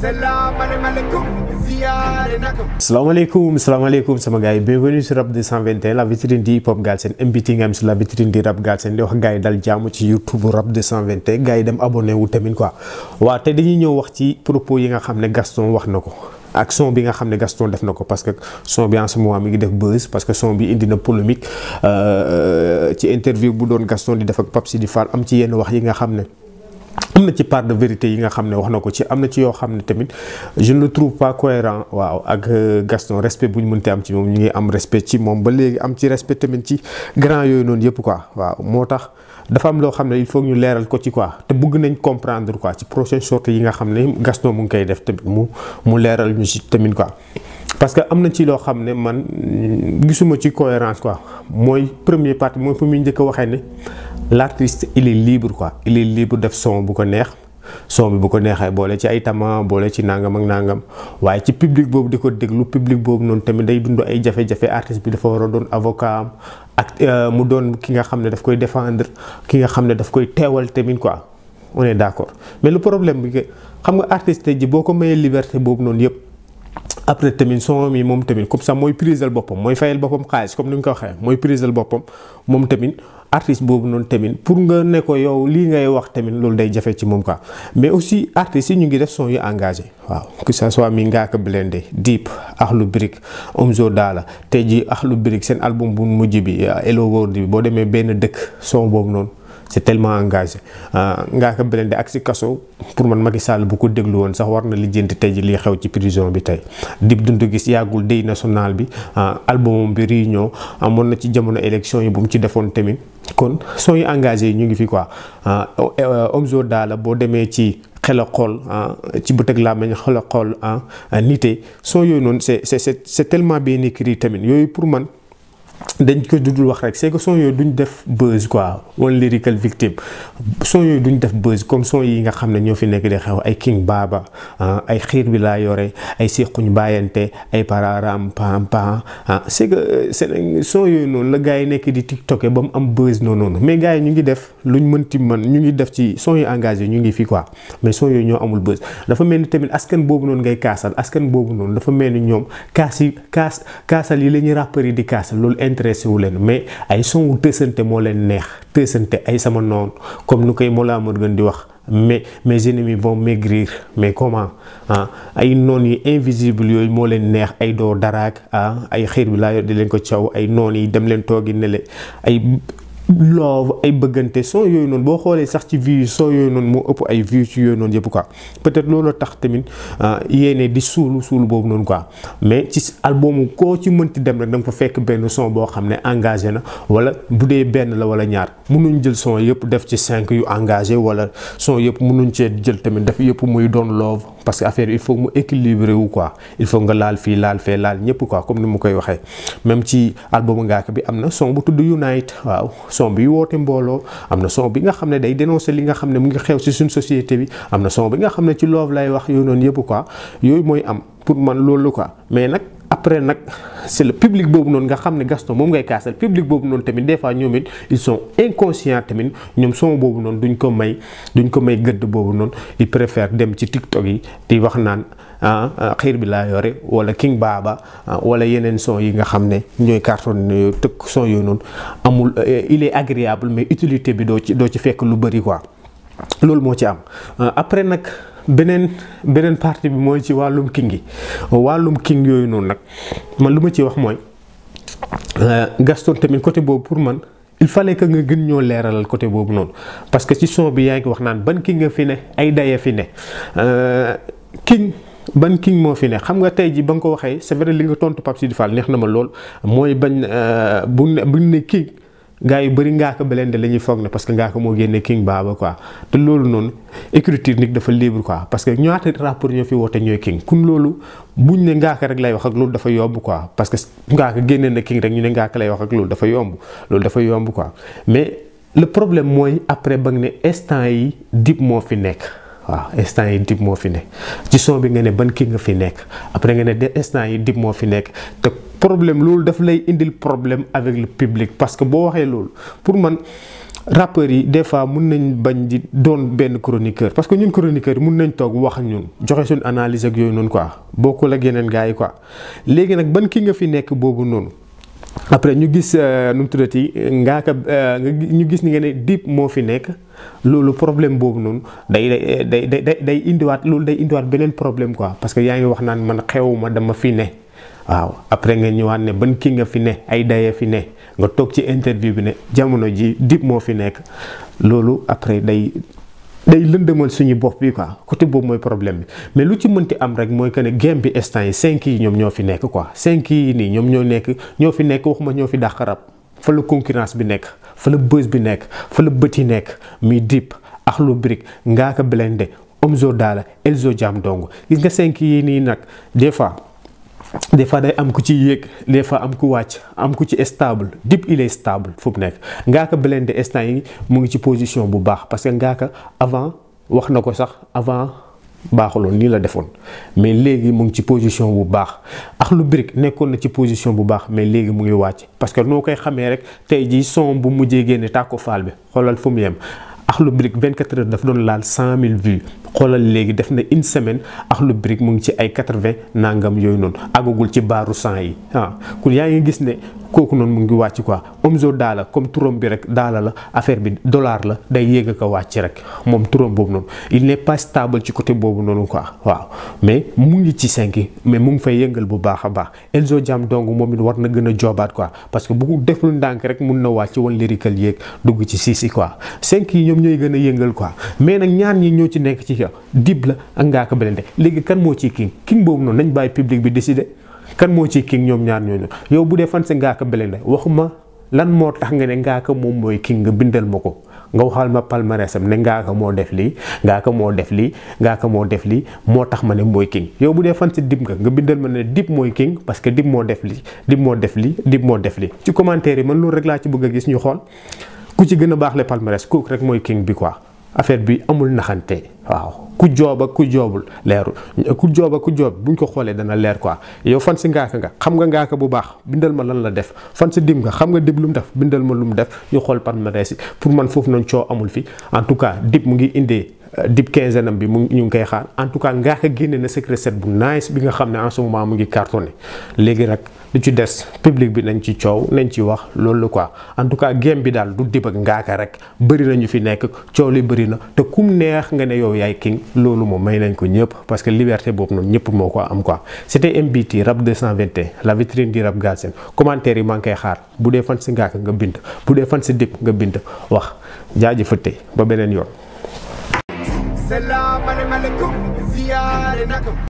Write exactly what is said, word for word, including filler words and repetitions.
Salaamaaleykum, salaamaaleykum sama gars yi, bienvenue sur Rap deux cent vingt et un, la vitrine di hip hop Galsen, invité nga am sur la vitrine di rap Galsen, di wax gars yi dal jàmm ci YouTube Rap deux cent vingt et un, gars yi dem abonné wu tamit quoi. waaw te dañuy ñëw wax ci propos yi nga xam ne Gaston wax na ko ak son bi nga xam ne Gaston def na ko, parce que son bi en ce moment mi ngi def buzz, parce que son bi indi na polémique ci interview bu doon Gaston di def ak Pape Sidi Fall, am ci yenn wax yi nga xam ne am na ci part de vérité yi nga xam ne wax na ko ci, am na ci yoo xam ne tamit je ne le trouve pas cohérent. waaw ak Gaston respect bu ñu mënte am ci moom, ñu ngi am respect ci moom ba léegi, am ci respect tamit ci grand yooyu noonu yëpp quoi. waaw moo tax dafa am loo xam ne il faut ñu leeral ko ci quoi, te bëgg nañ comprendre quoi ci prochaine sortie yi nga xam ne Gaston mu ngi koy def tamit mu mu leeral ñu ci tamit quoi. parce que am na ci loo xam ne man gisuma ci cohérence quoi. mooy premier partie mooy fu muy njëkk a waxee ne l'artiste il est libre quoi, il est libre def son bu ko neex, son bi bu ko neexee boole ci ay tama, boole ci nangam ak nangam, waaye ci public boobu di ko déglu, public boobu noonu tamit day dund ay jafe-jafe. artiste bi dafa war a doon avocat am ak mu doon ki nga xam ne daf koy défendre, ki nga xam ne daf koy teewal tamit quoi. on est d'accord, mais le problème bi que xam nga artiste ji boo ko mayee liberté boobu noonu yëpp, après tamit son mi moom tamit comme ça mooy prisel boppam, mooy fayal boppam xaalis comme ni mu ko waxee, mooy prisel boppam moom tamit. artiste boobu noonu tamit pour nga ne ko yow lii ngay wax tamit loolu day jafe ci moom quoi. mais aussi artistes yi ñu ngi def son yu engagé. waaw que ça soit mi Ngaaka Blindé, Dip, Akhlou Brick, Omzo Dollar, tey jii Akhlou Brick seen album bu mujj bi Hello World bi boo demee benn dëkk son boobu noonu c'est tellement engagé. Ngaaka Blindé ak si kaso pour man Macky Sall bu ko déglu woon sax war na lijjanti tey ji li xew ci prison bi tey. Dip Doundou Guiss yàggul deuil national bi album bi réunion amoon na ci jamono élection yi bu mu ci defoon tamit. kon son yu engagé yi ñu ngi fi quoi. Omzo Dollar boo demee ci xel a xool ci bët ak làmmiñ xel a xool nité son yooyu noonu c'est c'est c'est tellement bien écrit tamit. yooyu pour man dañ ko dudul wax rek, c'est que son yooyu duñ def buzz quoi, one lyrical victime. son yooyu duñ def buzz comme son yi nga xam ne ñoo fi nekk di xew ay King Baba, ay xiir bi laa yore, ay sequñ bàyyante, ay pararam pam pam. c'est que son yooyu noonu la gars yi nekk di tiktoké ba mu am buzz noonu noonu, mais gars yi ñu ngi def luñ mënti mën, ñu ngi def ci son yu engagé ñu ngi fi quoi, mais son yooyu ñoo amul buzz. dafa mel ni tamit askan boobu noonu ngay kaasal, askan boobu noonu dafa mel ni ñoom kaas yi kaas kaasal yi la ñuy rappeur yi di kaasal loolu intéressé wu leen, mais ay son wu tësante moo leen neex. tësante ay sama noonu comme nu koy Mollah Morgun di wax, mais mes ennemis vont maigrir. mais comment ah ay noon yi invisible yooyu moo leen neex, ay doo daraak ah ay xiir bi laa yor di leen ko caw, ay noon yi dem leen toogi ne le ay love ay bëggante. son yooyu noonu boo xoolee sax ci vues son yooyu noonu moo ëpp ay vues ci yooyu noonu yëpp quoi. peut-être loolu tax tamit yéene di suulu suulu boobu noonu quoi. mais ci album koo ci mënti dem rek da nga fa fekk benn son boo xam ne engagé na, wala bu dee benn la wala ñaar. mënuñ jël son yëpp def ci cinq yu engagé, wala son yëpp mënuñ cee jël tamit def yëpp muy doon love, parce que affaire il faut mu équilibré wu quoi. il faut nga laal fii laal fee laal ñëpp quoi, comme ni mu koy waxee. même ci album Ngaaka bi am na son bu tudd Unite. waaw son bi woote mbooloo, am na son bi nga xam ne day dénoncer li nga xam ne mu ngi xew ci suñ société bi, am na son bi nga xam ne ci love lay wax, yooyu noonu yëpp quoi. yooyu mooy am pour man loolu quoi. mais nag après nag c'est le public boobu noonu nga xam ne Gaston moom ngay kaasal, public boobu noonu tamit des fois ñoom it ils sont inconscients tamit. ñoom son boobu noonu duñ ko may duñ ko may gëdd boobu noonu. ils préfèrent dem ci TikTok yi di wax naan ah xiir bi laa yore, wala King Baba, wala yeneen son yi nga xam ne ñooy carton yooyu tëkk son yooyu noonu amul. il est agréable mais utilité bi doo ci doo ci fekk lu bëri quoi. loolu moo ci am. après nag beneen beneen partie bi mooy ci wàllum king yi. wàllum king yooyu noonu nag man lu ma ci wax mooy Gaston tamit côté boobu pour man il fallait que nga gën ñoo leeralal côté boobu noonu. parce que ci son bi yaa ngi wax naan ban king nga fi ne, ay daya fi ne king. ban king moo fi ne xam nga tey ji ba nga ko waxee c'est vrai li nga tontu Pape Sidi Fall neex na ma lool. mooy bañ bu ne buñ ne king gars yu bëri Ngaaka Blindé la ñuy foog ne parce que Ngaaka moo génne King Baba quoi. te loolu noonu écriture nit dafa libre quoi, parce que ñaata rapport ñoo fi woote ñooy king. kun loolu buñ ne Ngaaka rek lay wax ak loolu dafa yomb quoi, parce que Ngaaka génne na king rek ñu ne Ngaaka lay wax ak loolu dafa yomb loolu dafa yomb quoi. mais le problème mooy après ba nga ne instant yi Dip moo fi nekk. waaw instant yi Dip moo fi nekk ci son bi nga ne ban king nga fi nekk, après nga ne de instant yi Dip moo fi nekk. te problème loolu daf lay indil problème avec le public, parce que boo waxee loolu pour man rappeurs yi des fois mun nañ bañ di doon benn chroniqueur parce que ñun chroniqueur yi mun nañ toog wax ñun joxe suñ analyse ak yooyu noonu quoi bokkul ak yeneen gars yi quoi léegi nag ban ki nga fi nekk boobu noonu après ñu gis nu mu tuddati Ngaaka ñu gis ni nga ne Dip moo fi nekk loolu problème boobu noonu day day day day indiwaat loolu day indiwaat beneen problème quoi parce que yaa ngi wax naan man xewuma dama fi ne waaw après nga ñëwaat ne ban ki nga fi ne ay daye fi ne nga toog ci interview bi ne jamono ji Dip moo fi nekk loolu après day day lëndëmal suñu bopp bi quoi côté boobu mooy problème bi mais lu ci mënti am rek mooy que ne game bi instant yi cinq yi ñoom ñoo fi nekk quoi cinq yi nii ñoom ñoo nekk ñoo fi nekk waxuma ñoo fi dàq rap fa la concurrence bi nekk fa la buzz bi nekk fa la bët yi nekk muy Dip Akhlou Brick Ngaaka Blindé Omzo Dollar Elzo Jamdong gis nga cinq yi nii nag des fois des fois day am ku ci yéeg des fois am ku wàcc am ku ci stable Dip il est stable fu mu nekk Ngaaka Blindé instant yi mu ngi ci position bu baax parce que Ngaaka avant wax na ko sax avant baaxuloon nii la defoon mais léegi mu ngi ci position bu baax Akhlou Brick nekkoon na ci position bu baax mais léegi mu ngi wàcc parce que noo koy xamee rek tey jii son bu mujjee génne tàkko faal bi xoolal fu mu yem Akhlou Brick vingt-quatre heures daf doon laal cent mille vues xoolal léegi def na une semaine Akhlou Brick mu ngi ci ay quatre-vingts nangam yooyu noonu àggagul ci baaru cent yi ah kon yaa ngi gis ne kooku noonu mu ngi wàcc quoi Omzo Dollar comme turam bi rek daala la affaire bi dollar la day yéeg a ko wàcc rek moom turam boobu noonu il n'est pas stable ci côté boobu noonu quoi waaw mais mu ngi ci cinq yi mais mu ngi fay yëngal bu baax a baax Elzo Jamdong moom it war na gën a joobaat quoi parce que bu deful ndànk rek mun na wàcc woon lyrical yéeg dugg ci six yi quoi cinq yi ñoom ñooy gën a yëngal quoi mais nag ñaar ñi ñoo ci nekk ci Dip la ak Ngaaka Blindé léegi kan moo ciy king king boobu noonu nañ bàyyi public bi décider kan moo ciy king ñoom ñaar ñooñu yow bu dee fan sa Ngaaka Blindé waxuma lan moo tax nga ne Ngaaka moom mooy king nga bindal ma ko nga waxal ma palmarèsam ne Ngaaka moo def lii Ngaaka moo def lii Ngaaka moo def lii moo tax ma ne mooy king yow bu dee fan sa Dip nga nga bindal ma ne Dip mooy king parce que Dip moo def lii Dip moo def lii Dip moo def lii ci commentaire yi man loolu rek laa ci bëgg a gis ñu xool ku ci gën a baax le palmarès kooku rek mooy king bi quoi affaire bi amul naxante waaw ku joob ak ku joobul leeru ku joob ak ku joob buñ ko xoolee dana leer quoi yow fan si Ngaaka nga xam nga Ngaaka bu baax bindal ma lan la def fan si Dip nga xam nga Dip lu mu def bindal ma lu mu def ñu xool palmarès yi pour man foofu noonu coow amul fi en tout cas Dip mu ngi indee Dip quinzaine am bi mu ñu ngi koy xaar en tout cas Ngaaka génne na secret set bu nice bi nga xam ne en ce moment mu ngi cartonné léegi rek lu ci des public bi nañ ci coow nañ ci wax loolu la quoi en tout cas game bi daal du Dip ak Ngaaka rek bëri na ñu fi nekk coow li bëri na te kum neex nga ne yow yaay king loolu moom may nañ ko ñëpp parce que liberté boobu noonu ñëpp moo ko am quoi c'était M B T Rap deux cent vingt et un la vitrine di Rap Galsen commentaire yi maa ngi koy xaar bu dee fan si Ngaaka nga bind bu dee fan si Dip nga bind wax jaajëfate ba beneen yoon. Salam alaikum, ziyare nakum.